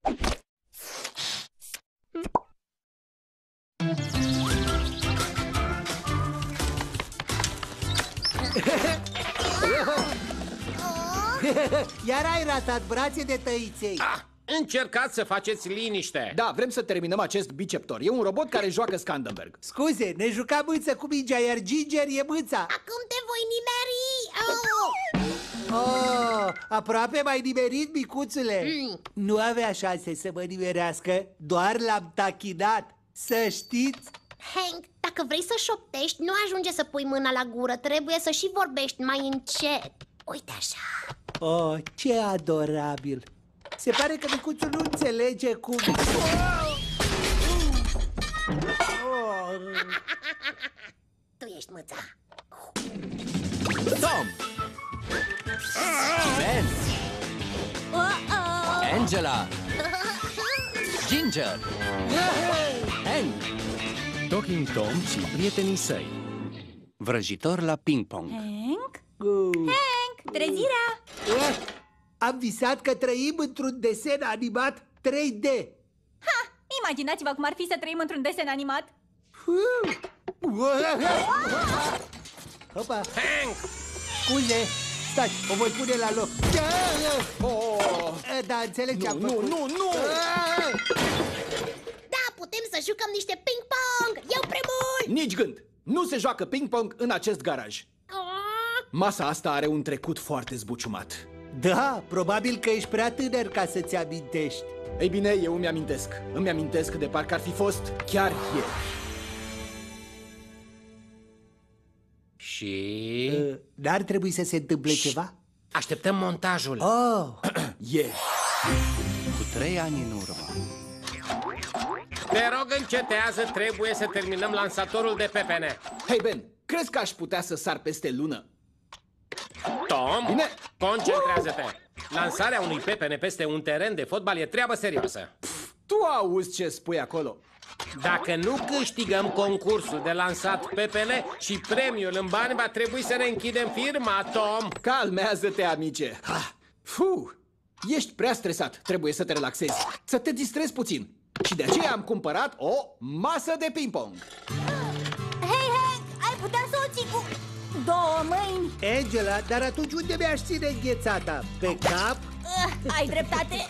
Iar ai ratat brațe de tăiței. Încercați să faceți liniște. Da, vrem să terminăm acest biceptor. E un robot care joacă Scandenberg. Scuze, ne juca mâță cu mingea, iar Ginger e mâța. Acum te voi nimeri! Oh, aproape m-ai nimerit, micuțule. Nu avea șanse să mă nimerească, doar l-am tachinat. Să știți. Hank, dacă vrei să șoptești, nu ajunge să pui mâna la gură. Trebuie să și vorbești mai încet. Uite așa. Oh, ce adorabil. Se pare că micuțul nu înțelege cum... Tu ești mâța. Tom! Ben! Angela! Ginger! Hank! Talking Tom și prietenii săi. Vrăjitor la ping-pong. Hank? Hank, trezirea! Am visat că trăim într-un desen animat 3D. Ha! Imaginați-vă cum ar fi să trăim într-un desen animat. Opa! Hank! Scuze! Stai, o voi pune la loc. Da, înțeleg ce am făcut. Nu! Da, putem să jucăm niște ping-pong. Eu primul! Nici gând! Nu se joacă ping-pong în acest garaj. Masa asta are un trecut foarte zbuciumat. Da, probabil că ești prea tânăr ca să-ți amintești. Ei bine, eu îmi amintesc. Îmi amintesc de parcă ar fi fost chiar ieri. Și... N-ar trebui să se întâmple ceva? Așteptăm montajul. Oh! Ieri. Cu 3 ani în urmă. Te rog, încetează, trebuie să terminăm lansatorul de pepene. Hei, Ben, crezi că aș putea să sar peste lună? Tom, Bine. concentrează-te. Lansarea unui pepene peste un teren de fotbal e treabă serioasă. Tu auzi ce spui acolo? Dacă nu câștigăm concursul de lansat pepene și premiul în bani, va trebui să ne închidem firma, Tom. Calmează-te, amice. Ești prea stresat, trebuie să te relaxezi, să te distrezi puțin. Și de aceea am cumpărat o masă de ping-pong. Hei, Hank, ai putea să o ții cu 2 mâini? Angela, dar atunci unde mi-aș ține înghețata? Pe cap? Ai dreptate.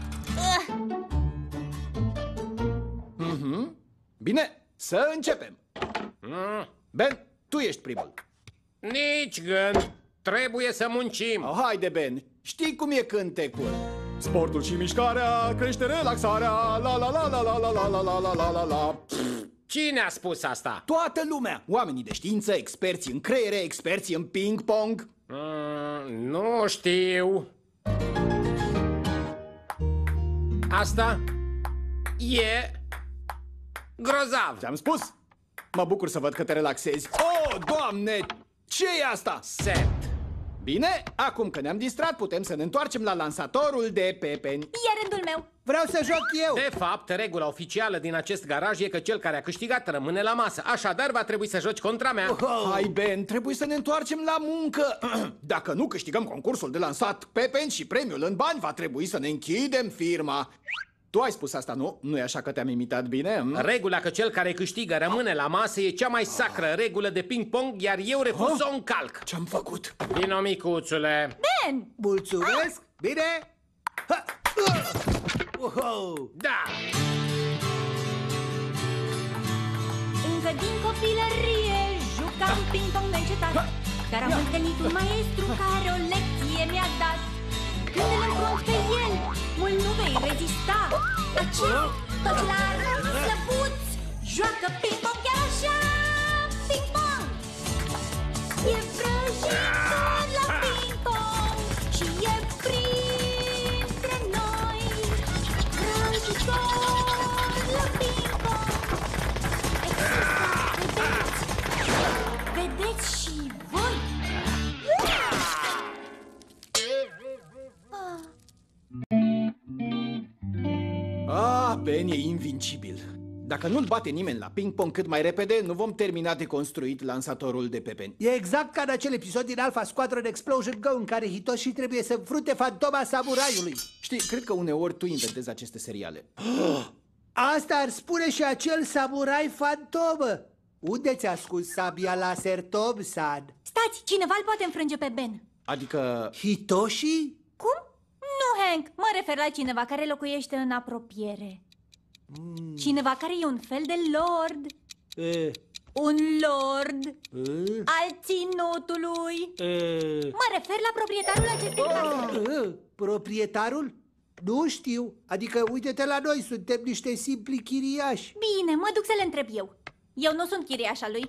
Bine, să începem. Ben, tu ești primul. Nici gând. Trebuie să muncim. Haide, Ben, știi cum e cântecul? Sportul și mișcarea crește relaxarea. La la la la la la la la la la la la la. Cine a spus asta? Toată lumea, oamenii de știință, experți în creiere, experți în ping-pong. Nu știu. Asta e grozav. Ți-am spus? Mă bucur să văd că te relaxezi. Oh, Doamne! Ce e asta? Set. Bine, acum că ne-am distrat, putem să ne întoarcem la lansatorul de pepeni. E rândul meu. Vreau să joc eu. De fapt, regula oficială din acest garaj e că cel care a câștigat rămâne la masă. Așadar, va trebui să joci contra mea. Hai, Ben, trebuie să ne întoarcem la muncă. Dacă nu câștigăm concursul de lansat pepeni și premiul în bani, va trebui să ne închidem firma. Tu ai spus asta, nu? Nu e așa că te-am imitat bine? Regula că cel care câștigă rămâne la masă e cea mai sacră regulă de ping-pong, iar eu refuz să o încalc. Ce-am făcut? Vino, micuțule. Ben! Mulțumesc. Bine? Da! Încă din copilărie jucam ping-pong neîncetat. Dar am întâlnit un maestru care o lecție mi-a dat. Când îl înfrunt pe el, mult nu vei rezista. Acest toclar slăbuț joacă ping-pong chiar așa. Ping-pong! E vrăjitor la ping-pong și e printre noi. Vrăjitor la ping-pong. Vedeți și voi. Ben e invincibil. Dacă nu-l bate nimeni la ping-pong cât mai repede, nu vom termina de construit lansatorul de pepeni. E exact ca în acel episod din Alpha Squadron Explosion Go în care Hitoshi trebuie să înfrunte fantoma samuraiului. Știi, cred că uneori tu inventezi aceste seriale. Asta ar spune și acel samurai fantomă. Unde ți-a ascuns sabia laser, Tom-san? Stați, cineva îl poate înfrânge pe Ben. Adică... Hitoshi? Cum? Nu, Hank, mă refer la cineva care locuiește în apropiere. Cineva care e un fel de lord. Un lord al ținutului. Mă refer la proprietarul acestei case. Proprietarul? Nu știu. Adică, uite-te la noi, suntem niște simpli chiriași. Bine, mă duc să le întreb eu. Eu nu sunt chiriașa lui.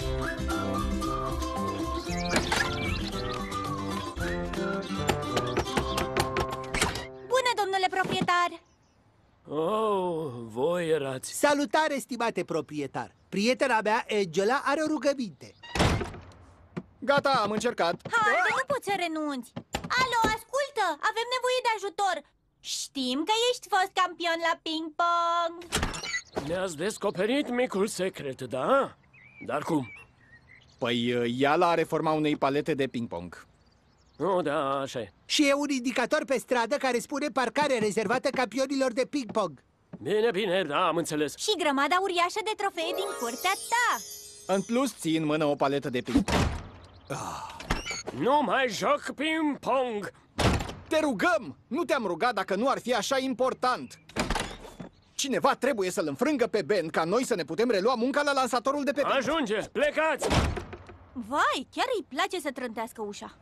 Bună, domnule proprietar! Oh, voi erați. Salutare, stimate proprietar. Prietena mea, Angela, are o rugăminte. Gata, am încercat. Haide, nu poți să renunți. Alo, ascultă, avem nevoie de ajutor. Știm că ești fost campion la ping-pong. Ne-ați descoperit micul secret, da? Dar cum? Păi, ia la reforma unei palete de ping-pong. Oh, da, așa e. Și e un indicator pe stradă care spune parcare rezervată campionilor de ping-pong. Bine, bine, da, am înțeles. Și grămada uriașă de trofee din curtea ta. În plus, ții în mână o paletă de ping-pong. Nu mai joc ping-pong! Te rugăm! Nu te-am rugat dacă nu ar fi așa important. Cineva trebuie să-l înfrângă pe Ben ca noi să ne putem relua munca la lansatorul de pe ping. Ajunge, plecați! Vai, chiar îi place să trântească ușa.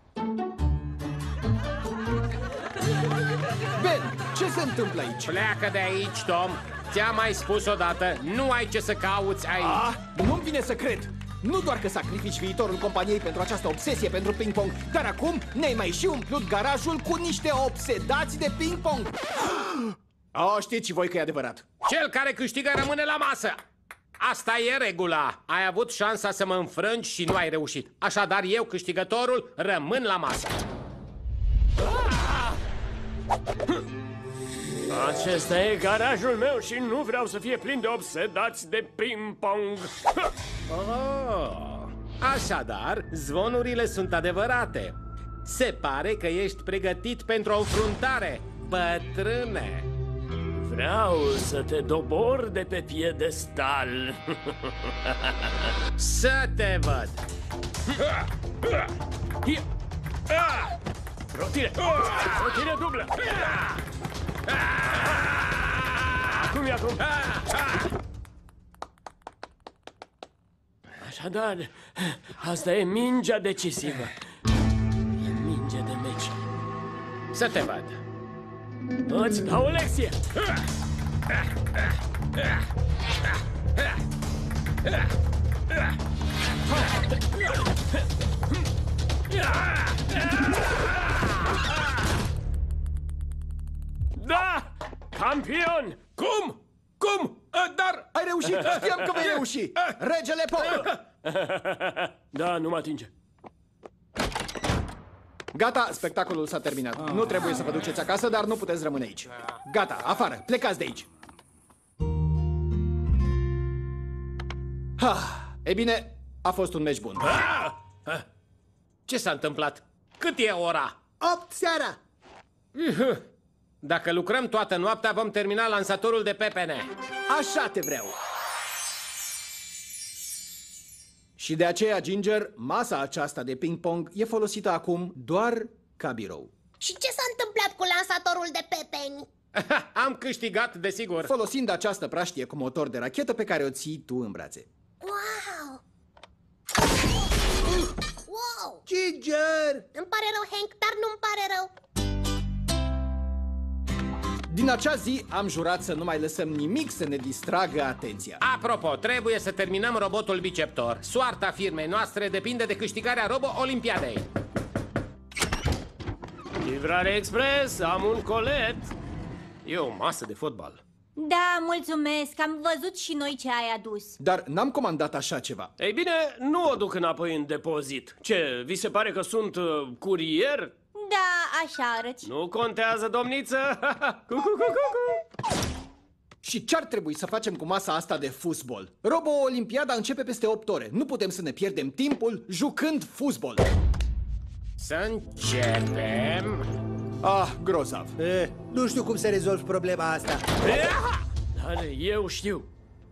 Ben, ce se întâmplă aici? Pleacă de aici, Tom. Ți-am mai spus odată, nu ai ce să cauți aici. Nu-mi vine să cred. Nu doar că sacrifici viitorul companiei pentru această obsesie pentru ping-pong, dar acum ne-ai mai și umplut garajul cu niște obsedați de ping-pong. Știți și voi că e adevărat. Cel care câștigă rămâne la masă. Asta e regula. Ai avut șansa să mă înfrângi și nu ai reușit. Așadar, eu, câștigătorul, rămân la masă. Acesta e garajul meu și nu vreau să fie plin de obsedați de ping-pong. Așadar, zvonurile sunt adevărate. Se pare că ești pregătit pentru o înfruntare, bătrâne. Vreau să te dobor de pe piedestal. Să te văd. Rotire! Rotire dublă! Acum e acum! Așadar, asta e mingea decisivă. E minge de meci. Să te văd. Îți dau o lecție! Da! Campion! Cum? Cum? Dar... Ai reușit! Știam că vei reuși! Regele Pop! Da, nu mă atinge. Gata, spectacolul s-a terminat. Nu trebuie să vă duceți acasă, dar nu puteți rămâne aici. Gata, afară, plecați de aici. E bine, a fost un meci bun. Ce s-a întâmplat? Cât e ora? 8 seara. Dacă lucrăm toată noaptea, vom termina lansatorul de pepene. Așa te vreau. Și de aceea, Ginger, masa aceasta de ping-pong e folosită acum doar ca birou. Și ce s-a întâmplat cu lansatorul de pepeni? Am câștigat, desigur. Folosind această praștie cu motor de rachetă pe care o ții tu în brațe. Wow! Wow! Ginger! Îmi pare rău, Hank, dar nu-mi pare rău. Din acea zi am jurat să nu mai lăsăm nimic să ne distragă atenția. Apropo, trebuie să terminăm robotul biceptor. Soarta firmei noastre depinde de câștigarea robo-olimpiadei. Livrare Express, am un colet. E o masă de fotbal. Da, mulțumesc, am văzut și noi ce ai adus. Dar n-am comandat așa ceva. Ei bine, nu o duc înapoi în depozit. Ce, vi se pare că sunt curier? Da, așa arăți. Nu contează, domniță! Și ce-ar trebui să facem cu masa asta de fuzbol? Robo-olimpiada începe peste 8 ore. Nu putem să ne pierdem timpul jucând fuzbol. Să începem. Ah, grozav. Nu știu cum să rezolv problema asta. Dar eu știu.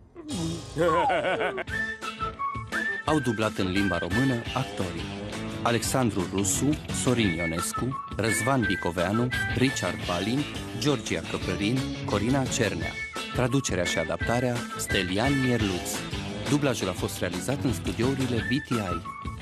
Au dublat în limba română actorii Alexandru Rusu, Sorin Ionescu, Răzvan Bicoveanu, Richard Balin, Georgia Căprărin, Corina Cernea. Traducerea și adaptarea Stelian Mierluț. Dublajul a fost realizat în studiourile BTI.